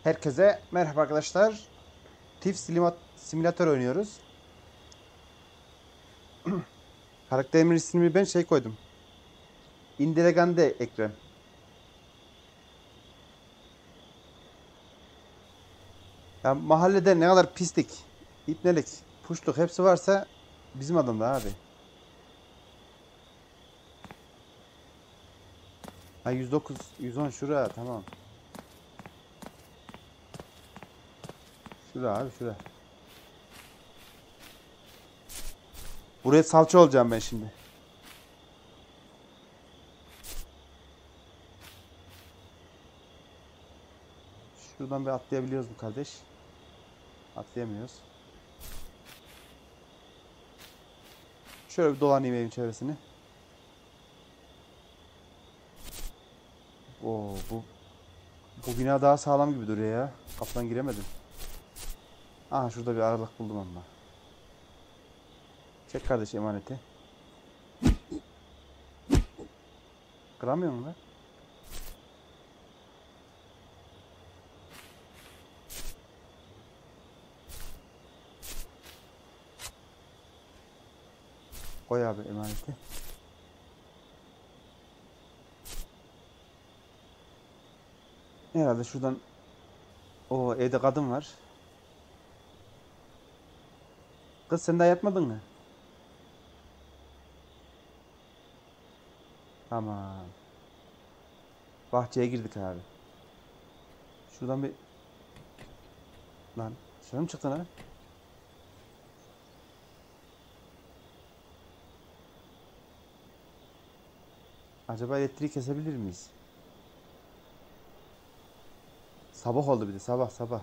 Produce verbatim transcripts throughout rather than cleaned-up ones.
Herkese merhaba arkadaşlar. Tif Simülatör oynuyoruz. Karakterimin ismini ben şey koydum. Indiregande Ekrem. Ya mahallede ne kadar pislik, ipnelik, puşluk hepsi varsa bizim adamda abi. Ha yüz dokuz, yüz on şura tamam. Şura abi şura. Buraya salça olacağım ben şimdi. Şuradan bir atlayabiliyoruz mu kardeş? Atlayamıyoruz. Şöyle bir dolanayım evin çevresini. Oo bu bu bina daha sağlam gibi duruyor ya. Kapıdan giremedim. Aha şurada bir aralık buldum ama. Çek kardeş emaneti. Kıramıyor mu lan? Koy abi emaneti. Herhalde şuradan o evde kadın var. Kız sen daha yatmadın mı? Tamam. Bahçeye girdik abi. Şuradan bir... Lan dışarı mı çıktın ha? Acaba elektriği kesebilir miyiz? Sabah oldu bir de sabah sabah.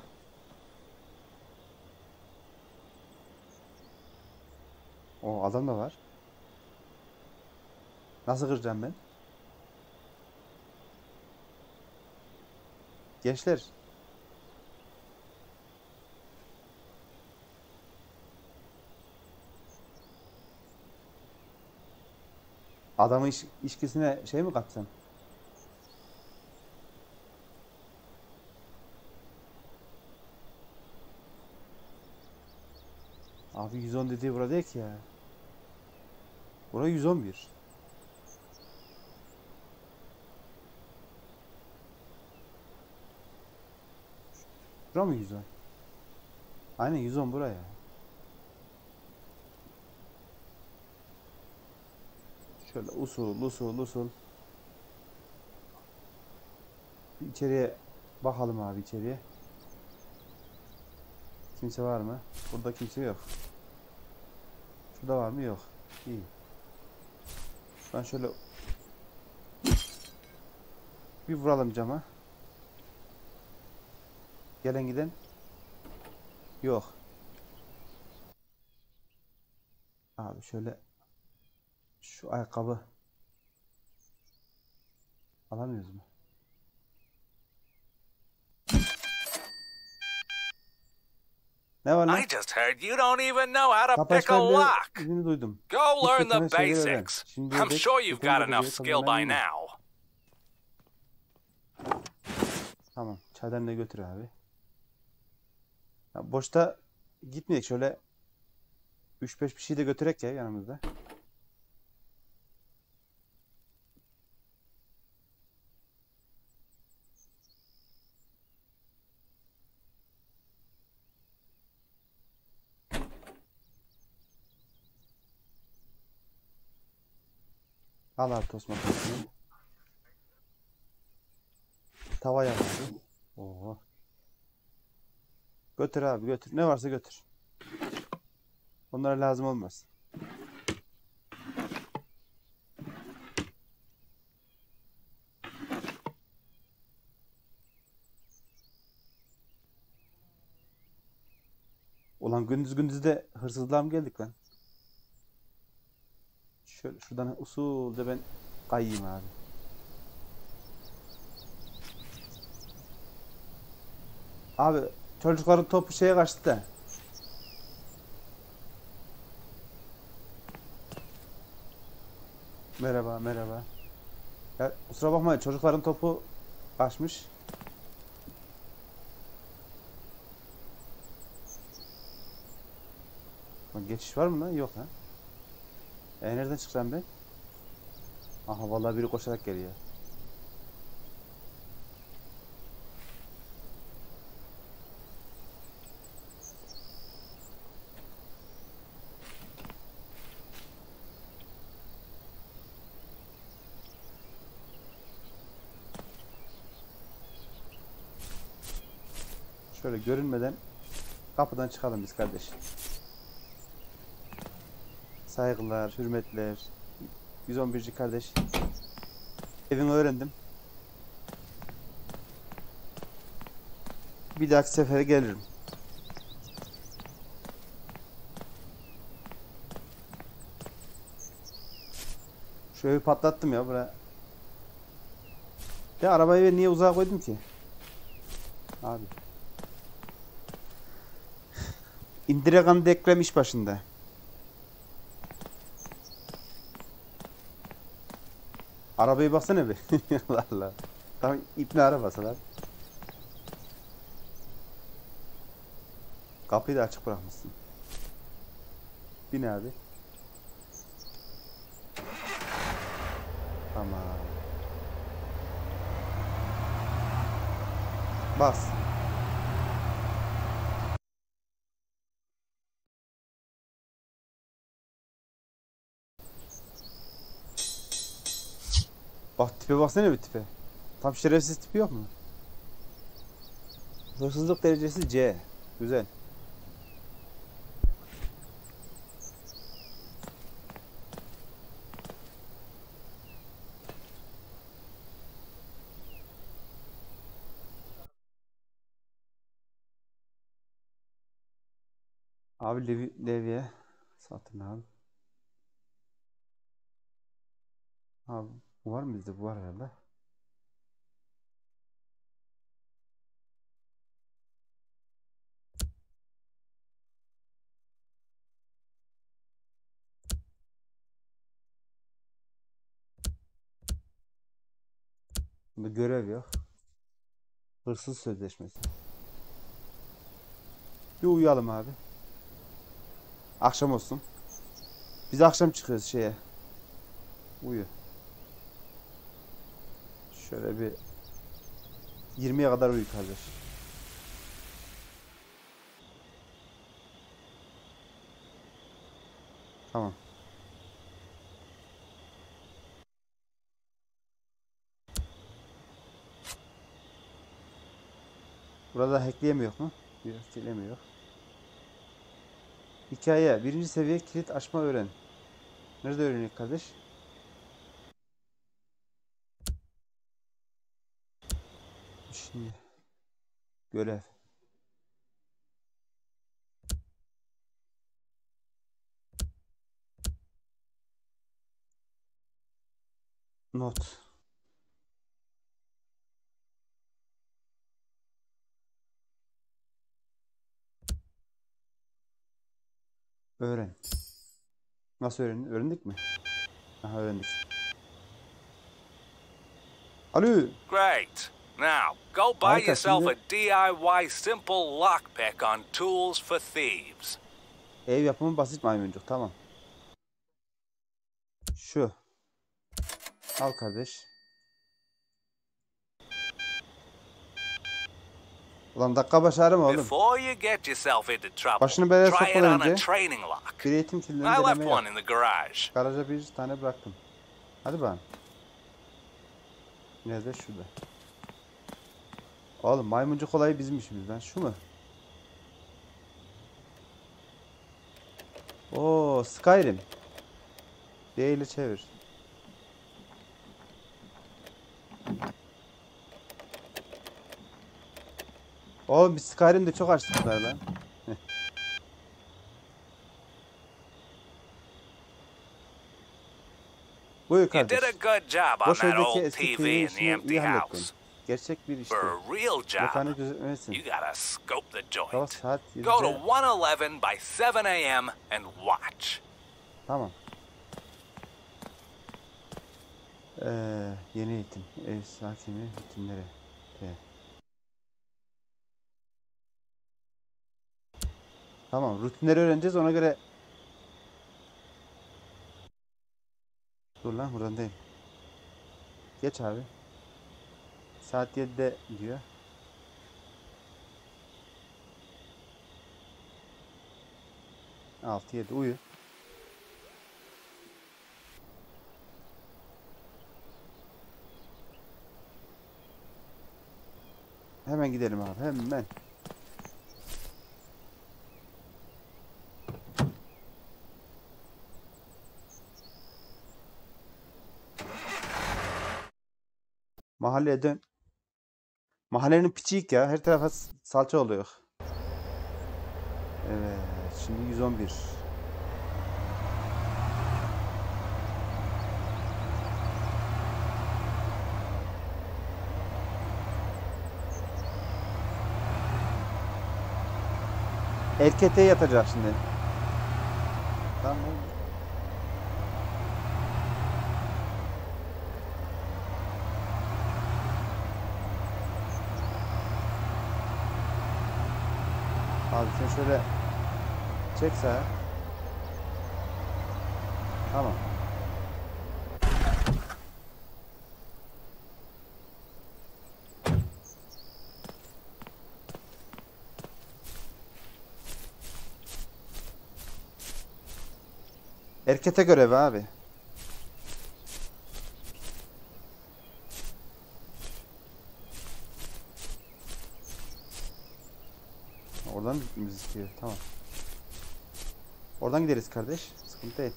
O adam da var. Nasıl kıracağım ben? Gençler. Adamın iş, işkisine şey mi katsam? Abi yüz on dediği burada değil ki ya. Bura yüz on bir. Bura mı yüz on? Aynen yüz on buraya. Şöyle usul usul usul. Bir içeriye bakalım abi içeriye. Kimse var mı? Burada kimse yok. Şurada var mı? Yok. İyi. Ben şöyle bir vuralım cama. Gelen giden yok. Abi şöyle şu ayakkabı alamıyoruz mu? Ne var lan? I just heard you don't even know how to Kapı pick a açmayı bile lock. izini duydum. Go Hiç learn the yetemez şeyleri öğren. basics. Şimdi I'm dek sure you've got yetenekli enough bir skill kadınlar by eminim. now. Tamam. Çaydan da götür abi. Ya boşta gitmeyek şöyle üç beş bir şey de götürek ya yanımızda. Al abi tost makinesini. Tava yap abi. Oo. Götür abi götür. Ne varsa götür. Onlara lazım olmaz. Ulan gündüz gündüz de hırsızlığa mı geldik lan? Şöyle şuradan usulca ben kayayım abi. Abi çocukların topu şeye kaçtı da. Merhaba merhaba. Ya kusura bakmayın çocukların topu kaçmış. Lan geçiş var mı lan? Yok ha. E nereden çıkacağım ben? Aha vallahi biri koşarak geliyor. Şöyle görünmeden kapıdan çıkalım biz kardeş. Saygılar, hürmetler. yüz on birci kardeş. Evini öğrendim. Bir dahaki sefere gelirim. Şu evi patlattım ya buraya. Ya arabayı niye uzağa koydum ki? Abi. İndirekan'da Ekrem iş başında. Arabayı baksana bir. Allah Allah. Tam ipne arabası lan. Kapıyı da açık bırakmışsın. Bin abi. Tamam. Bas. Bak tipe baksana bir tipe. Tam şerefsiz tipi yok mu? Hırsızlık derecesi C. Güzel. Abi Levi, Levi'ye satın abi. Abi bu var mı bizde? Bu var herhalde. Bunda görev yok. Hırsız sözleşmesi. Bir uyuyalım abi. Akşam olsun. Biz akşam çıkıyoruz şeye. Uyu. Şöyle bir yirmiye kadar uyu kardeş. Tamam. Burada hackleyemiyor mu? Yok, hackleyemiyor. Hikaye. Birinci seviye kilit açma öğren. Nerede öğreniyor kardeş? Şimdi. Görev. Not. Öğren. Nasıl öğren? Öğrendik mi? Aha öğrendik. Alo. Great. Now, go buy Harika, yourself şimdi a D I Y simple lockpick on Tools for Thieves. ev yapımı basit maymuncuk. Tamam. Şu. Al kardeş. Ulan dakika başı arama oğlum. Before you get yourself into trouble, Başını belaya try it sokmadan on a önce training lock. bir eğitim kilidini I left deneme yap. one in the garage. Garaja bir tane bıraktım. Hadi bakalım. Nerede? Şurada. Oğlum maymuncuk olayı bizim işimiz lan. Şu mu? Oo, Skyrim. D ile çevir. Oğlum biz Skyrim'de çok açtık bunlar lan. Buyur You kardeş. did a good job on Boş that evdeki old eski T V T V in the işini empty iyi hallettin. house. Gerçek bir işte. For a real Mekanı job, gözetmelisin. you gotta scope the Sabah joint. saat Go to yedide. one eleven by seven A M and watch. Tamam. Ee, yeni eğitim. Ev sakini rutinleri. T. Tamam. Rutinleri öğreneceğiz. Ona göre Dur lan, buradan değil. Geç abi. Saat yedide diyor. altı yedi uyu. Hemen gidelim abi, hemen. Mahalleye dön. Mahallenin piçiyik ya. Her tarafa s- salça oluyor. Evet. Şimdi yüz on bir. Erkete yatacak şimdi. Tamam mı? Abi sen şöyle çek sağa. Tamam. Erkete görevi abi. Oradan gitmemizi istiyor. Tamam. Oradan gideriz kardeş. Sıkıntı değil.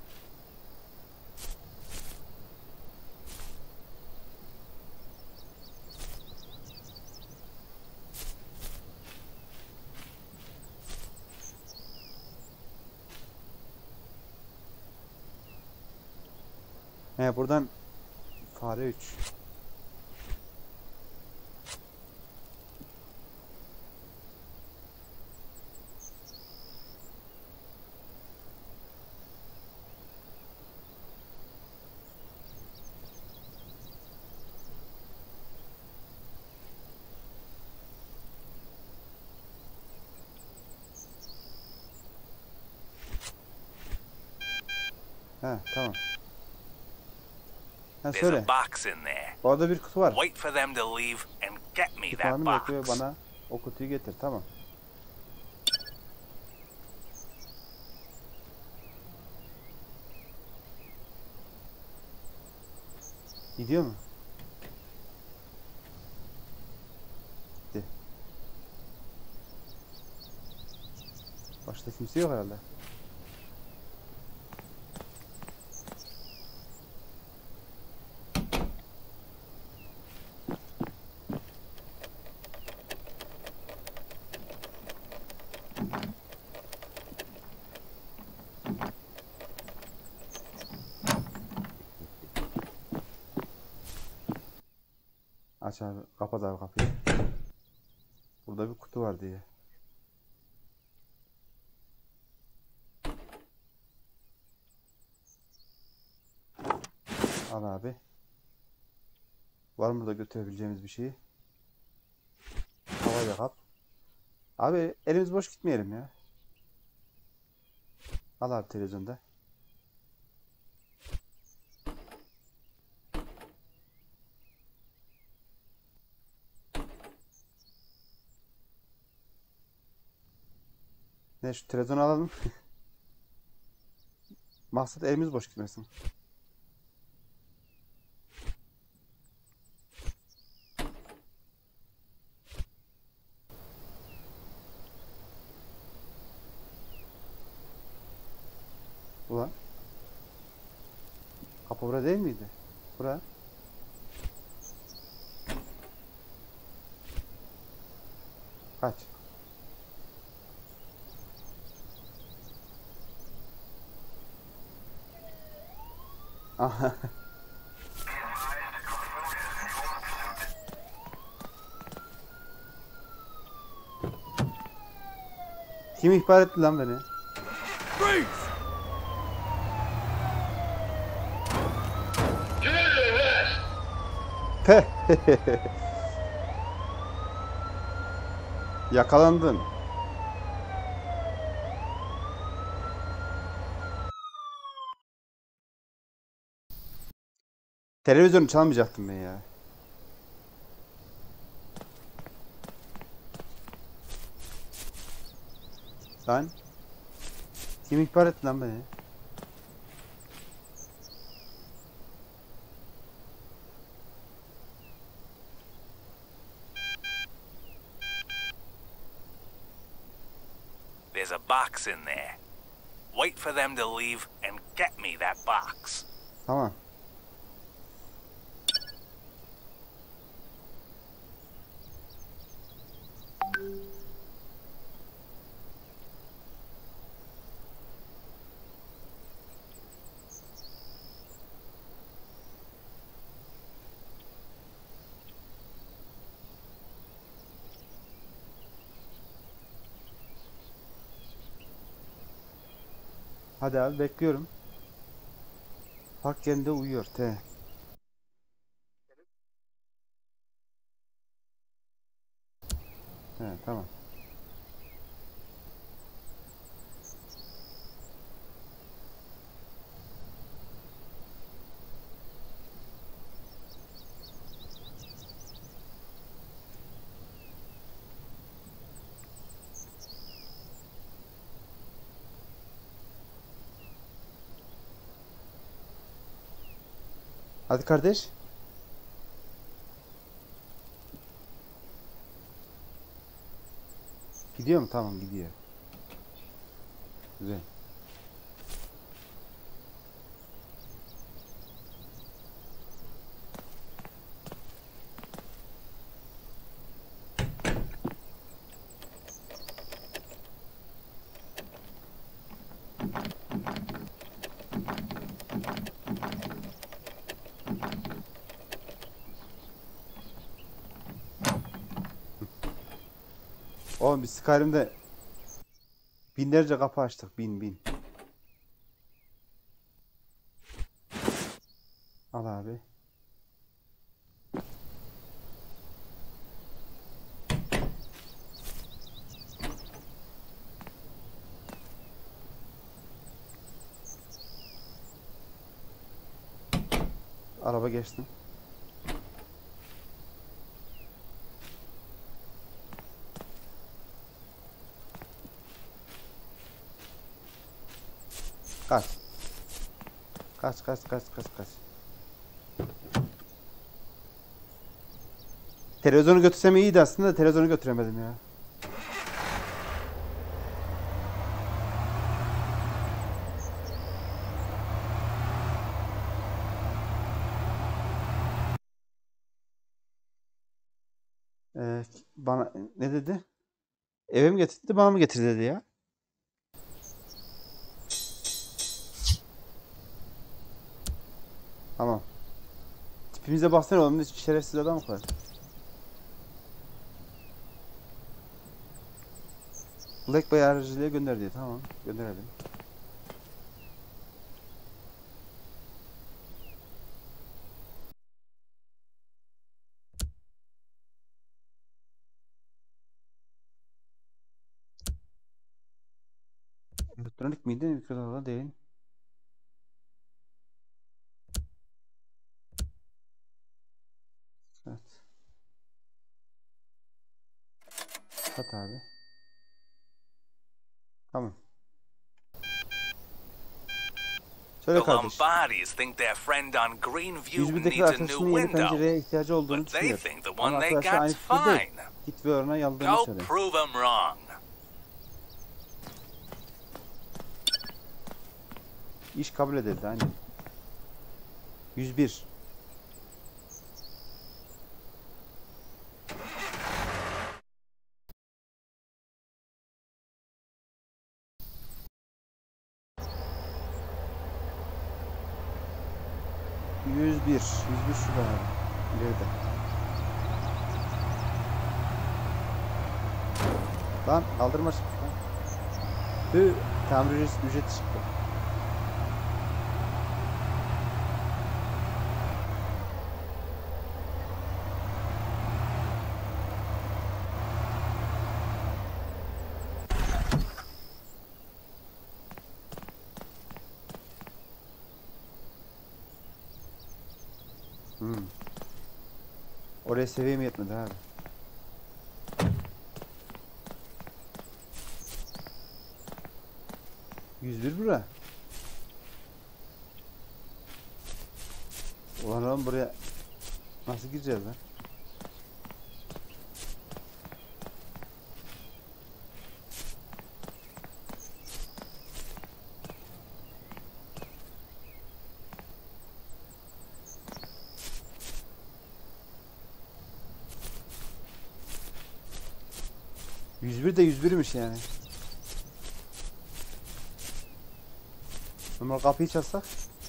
He, buradan fare üç. He, tamam. Ha, There's a söyle. box in there. Orada bir kutu var. Wait for them to leave and get me that Kütüphane bekliyor, box. bana o kutuyu getir. Tamam. Gidiyor mu? Gitti. Başta kimse yok herhalde. Aç abi. Kapat abi kapıyı. Burada bir kutu var diye. Al abi. Var mı burada götürebileceğimiz bir şey? Havayla kap. Abi elimiz boş gitmeyelim ya. Al abi televizyonda. Ne, şu televizyonu alalım. Maksat elimiz boş gitmesin. Ulan. Kapı bura değil miydi? Bura. Kaç. Aha. Kim ihbar etti lan beni? Peh. Yakalandın. Televizyonu çalmayacaktım ben ya. Lan. Kim ihbar etti lan beni? There's a box in there. Wait for them to leave and get me that box. Tamam. Hadi abi bekliyorum. Park yerinde uyuyor. T. He, tamam. Hadi kardeş. Gidiyor mu? Tamam gidiyor. Güzel. Oğlum biz Skyrim'de binlerce kapı açtık. Bin bin. Al abi. Araba geçtim. Kaç. Kaç kaç kaç kaç kaç. Televizyonu götürsem iyiydi aslında da televizyonu götüremedim ya. Ee, bana ne dedi? Eve mi getirdi, bana mı getir dedi ya. Tamam. Tipimize baksana oğlum, hiç şerefsiz adam var. Black Bay aracılığıyla gönder diye. Tamam, gönderelim. Elektronik miydi? Mikrodalga değil. Evet. At abi. Tamam. Söyle The kardeş. Lombardis think their friend on Greenview yüz birdeki needs a new arkadaşının yeni window, pencereye ihtiyacı olduğunu but they düşünüyor. think the Ama one they arkadaşlar aynı got's fikirde değil. fine. Git ve ona yaldığını Go söyle. prove them wrong. İş kabul edildi aynen. yüz bir. yüz bir. yüz bir şurada abi. İleride. Lan kaldırma çıktı lan. Hı, tamir ücreti ücreti çıktı. Oraya seviyem yetmedi abi. yüz bir bura. Ulan oğlum buraya nasıl gireceğiz lan? yüz bir de yüz birmiş yani. Normal kapıyı çalsak.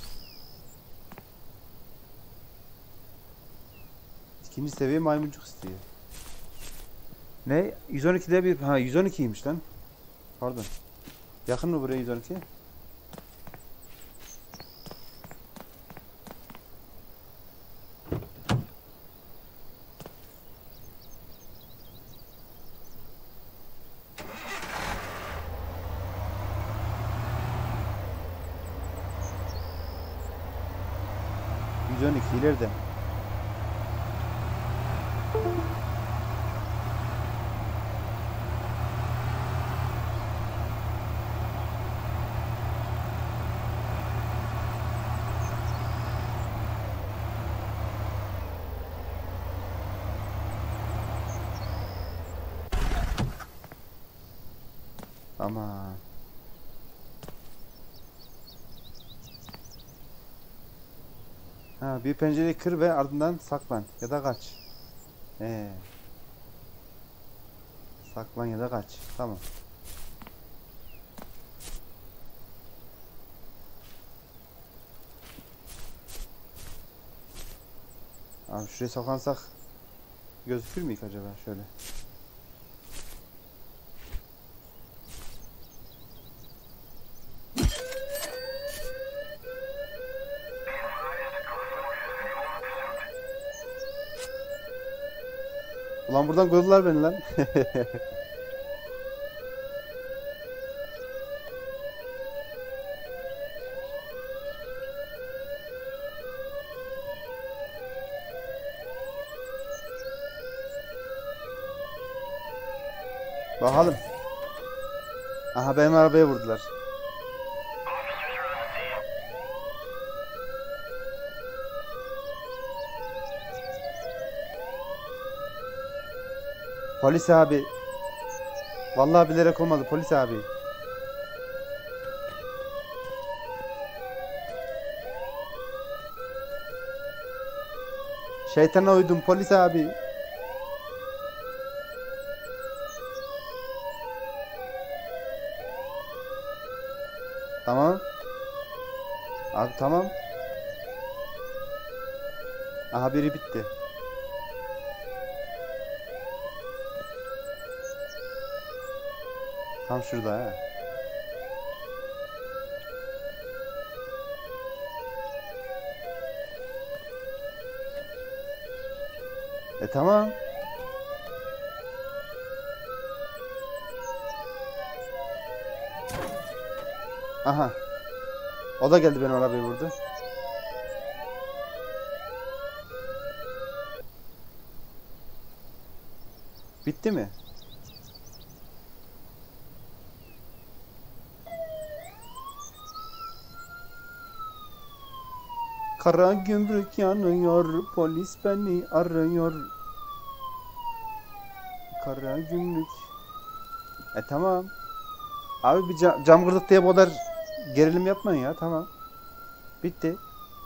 İkinci seviye maymuncuk istiyor. Ne? yüz on ikide bir... Ha yüz on ikiymiş lan. Pardon. Yakın mı buraya yüz on iki? yüz on iki ileride. Ama ha bir pencereyi kır ve ardından saklan ya da kaç. Ee. Saklan ya da kaç. Tamam. Abi şuraya saklansak gözükür mü ilk acaba şöyle? Ulan buradan koydular beni lan. Bakalım. Aha benim arabaya vurdular. Polis abi. Vallahi bilerek olmadı polis abi. Şeytana uydum polis abi. Tamam. Abi tamam. Aha biri bitti. Tam şurada ha. E tamam. Aha. O da geldi beni arabaya vurdu. Bitti mi? Kara gümrük yanıyor, polis beni arıyor. Kara gümrük. E tamam. Abi bir cam, cam kırdık diye bu kadar gerilim yapmayın ya, tamam. Bitti.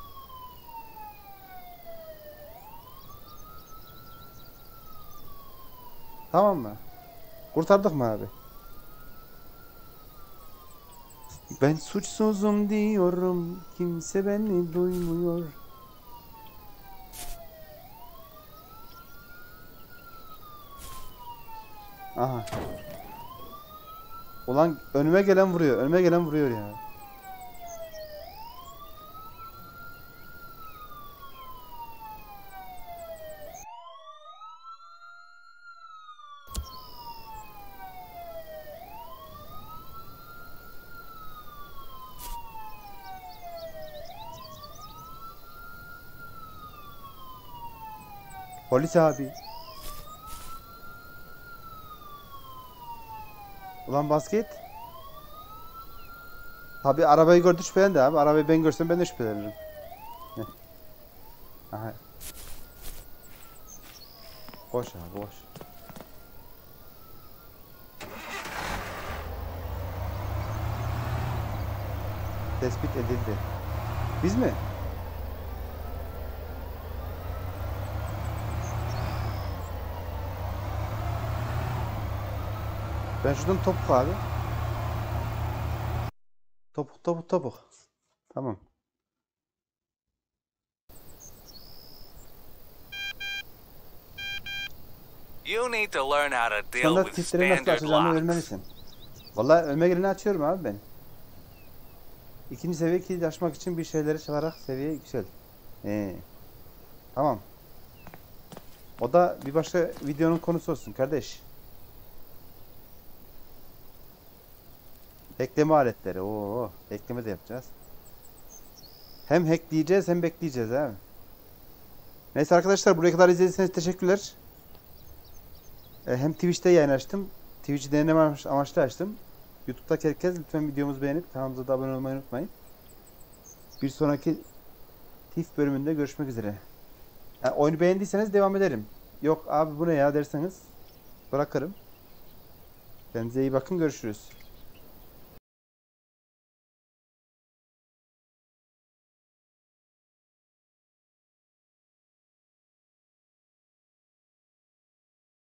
Tamam mı? Kurtardık mı abi? Ben suçsuzum diyorum, kimse beni duymuyor. Aha. Ulan önüme gelen vuruyor, önüme gelen vuruyor ya. Polis abi. Ulan basket. Tabi arabayı gördü şüphelendi abi. Arabayı ben görsem ben de şüphelenirim. Heh. Aha. Koş abi koş. Tespit edildi. Biz mi? Ben şuradan topuk abi. Topuk topuk topuk. Tamam. You need to learn how to deal Standart with kilitleri nasıl standard açacağımı locks. öğrenmelisin. Vallahi önüme geleni açıyorum abi ben. İkinci seviye kilit açmak için bir şeyleri çalarak seviye yüksel. Ee, tamam. O da bir başka videonun konusu olsun kardeş. Hackleme aletleri. Oo, hackleme de yapacağız. Hem hackleyeceğiz hem bekleyeceğiz abi. Neyse arkadaşlar, buraya kadar izlediyseniz teşekkürler. Ee, hem Twitch'te yayın açtım. Twitch'i deneme amaç- amaçlı açtım. YouTube'daki herkes lütfen videomuzu beğenip kanalımıza da abone olmayı unutmayın. Bir sonraki T I F bölümünde görüşmek üzere. Yani oyunu beğendiyseniz devam ederim. Yok abi bu ne ya derseniz bırakırım. Kendinize iyi bakın, görüşürüz.